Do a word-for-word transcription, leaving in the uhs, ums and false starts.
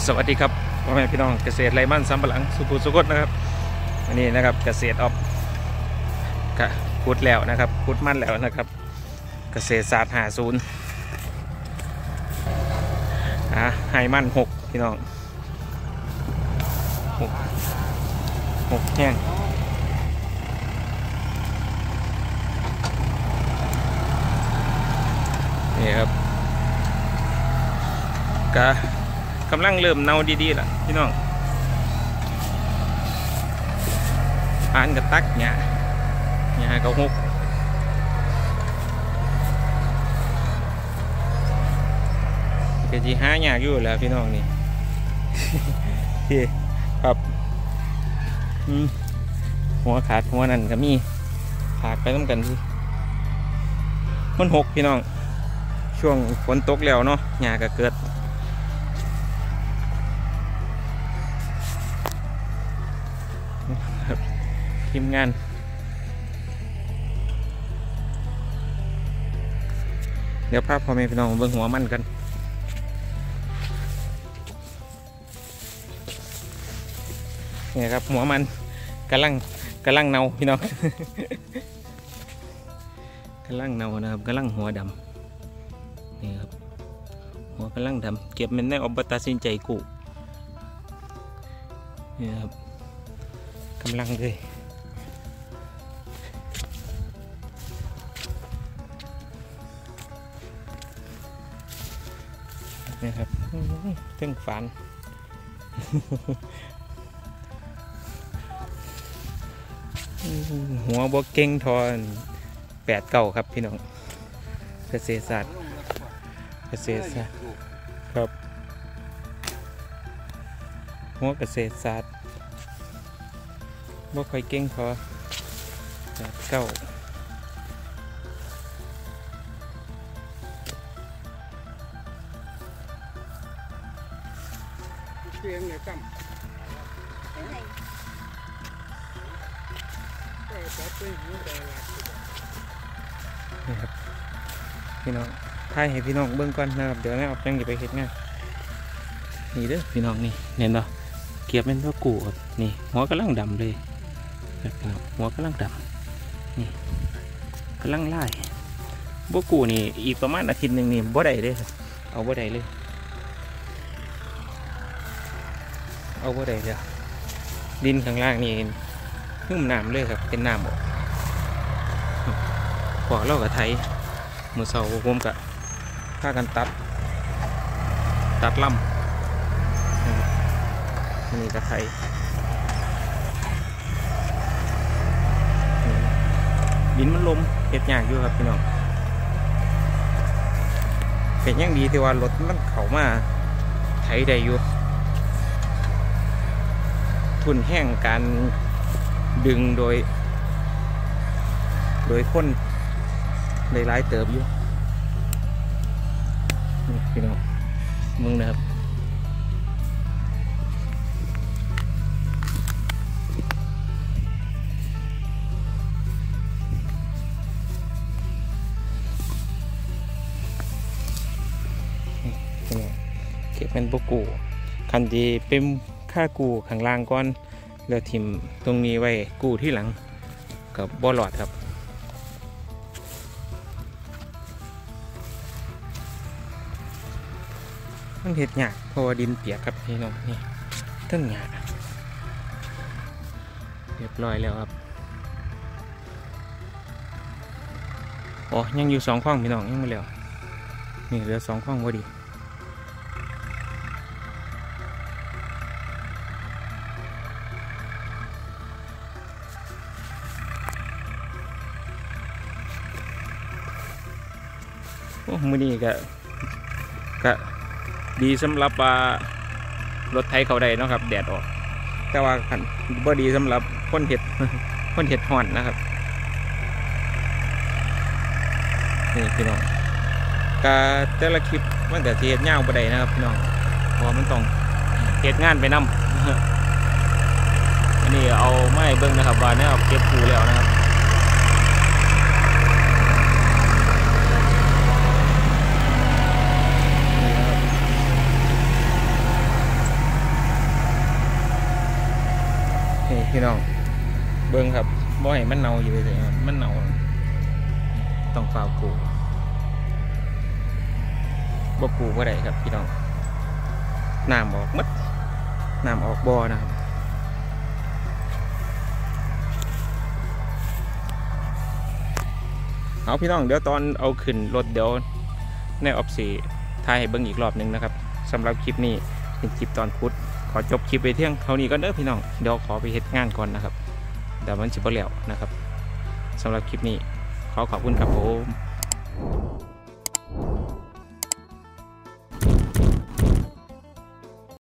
สวัสดีครับพ่อแม่พี่น้องเกษตรไรมั่นสำปะหลังสุขุสุขดนะครับวันนี้นะครับเกษตรออฟกะขุดแล้วนะครับขุดมั่นแล้วนะครับเกษตรศาสตร์หาศูนย์อ่ะไฮมั่นหกพี่น้องหกหกแห้งนี่ครับกะกำลังเริ่มเน่าดีๆล่ะพี่น้องอ่านกับตักเนี่ยเนี่ยเขาหกเกจีห้าอยากอยู่แล้วพี่น้องนี่ พี่ครับหัวขาดหัวนั่นก็มีขาดไปต้องกันที่มันหกพี่น้องช่วงฝนตกแล้วเนาะหญ้าก็เกิดทีมงานเดี๋ยวภาพพ่อแม่พี่น้องเบิ่งหัวมันกันนี่ครับหัวมันกำลังกำลังเนาพี่น้อง กำลังเนานะครับกำลังหัวดำนี่ครับหัวกำลังดำเก็บมันได้อบตัดสินใจกูนี่ครับกำลังเลยนี่ครับเพิ่งฝัน หัวบวกเก่งทอนแปดเก่าครับพี่น้องเกษตรศาสตร์เกษตรศาสตร์ครับหัวเกษตรศาสตร์บวกค่อยเก่งพอแปดเก่าเตียงเนี่ยตั้มนี่ครับพี่น้องถ่ายให้พี่น้องเบื้องก่อนนะครับเดี๋ยวแม่ออกจังจะไปเห็นงานนี่เด้อพี่น้องนี่เห็นป่ะเก็บเป็นตัวกูนี่หัวกำลังดำเลยพี่น้องหัวกำลังดำนี่กำลังไล่พวกกูนี่อีกประมาณอาทิตย์หนึ่งนี่บ่ได้เลยเอาบ่ได้เลยเอาบ่ได้เลยดินข้างล่างนี่นุ่มน้ำเลยครับเป็นน้ำบ่พอเรากับไทยมือเสาผมกับพากันตัดตัดลำนี่กับไทยดินมันลมเห็ดยากอยู่ครับพี่น้องเป็นยังดีที่ว่ารถมันเข้ามาไถได้อยู่ทุนแห้งการดึงโดยโดยคนได้หลายเติบอยู่นี่พี่น้องมึงนะครับเก็บเป็นพวกกูคันดีเป็นค่ากูข้างล่างก่อนแล้วทิมตรงนี้ไว้กูที่หลังกับบอลลอดครับมันเห็ดหยาเพราะว่าดินเปียกครับพี่น้องนี่ต้นหยาเรียบร้อยแล้วครับโอ้ยังอยู่สองข้องพี่น้องยังไม่แล้วนี่เหลือสองข้องพอดีมือนี้ก็ก็ดีสำหรับรถไถเขาได้นะครับแดดออกแต่ว่าขันบ่ดีสำหรับคนเห็ดคนเห็ดห่อนนะครับนี่พี่น้องกะแต่ละคลิปมันแต่เห็ดยาวบ่ได้นะครับพี่น้องเพราะมันต้องเห็ดงานไปนำอันนี้เอาไม้เบิ้งนะครับว่าเนี่ยเก็บปูแล้วนะครับ กนี่พี่น้องเบิ้งครับบ่ให้มันเน่าอยู่เลยครับมันเน่าต้องเปล่ากูบ่กูบ่ได้ครับพี่น้องน้ำออกมัดน้ำออกบ่อนะครับเอาพี่น้องเดี๋ยวตอนเอาขึ้นรถเดี๋ยวในออฟซีถ่ายให้เบิ้งอีกรอบหนึ่งนะครับสำหรับคลิปนี้เป็นคลิปตอนพุธขอจบคลิปไปเที่ยงเท่านี้ก็เด้อพี่น้องเดี๋ยวขอไปเฮ็ดงานก่อนนะครับเดี๋ยวมันสิบ่แล้วนะครับสำหรับคลิปนี้ขอขอบคุณครับผม